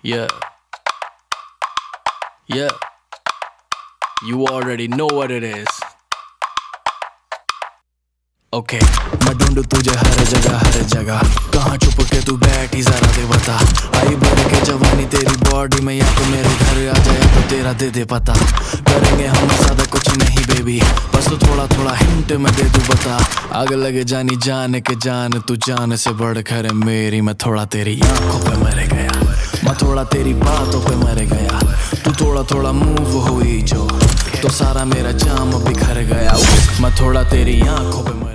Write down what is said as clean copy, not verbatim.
Yeah. Yeah. You already know what it is. Okay. मैं ढूंढूं तुझे हर जगह कहाँ छुप के तू बैठी जरा दे बता। आई भर के जवानी तेरी बॉडी में या तो मेरे घर आ जाए तो तेरा दे दे पता। करेंगे हम ज्यादा कुछ नहीं बेबी, बस तो थोड़ा थोड़ा हिंट मैं दे दूं बता। आग लगे जानी जान के जान तू जान से बढ़कर है मेरी। मैं थोड़ा तेरी आंखों पे मर गया, मैं थोड़ा तेरी बातों पे मर गया। तू थोड़ा थोड़ा मूव हुई जो तो सारा मेरा जाम बिखर गया। मैं थोड़ा तेरी आंखों पे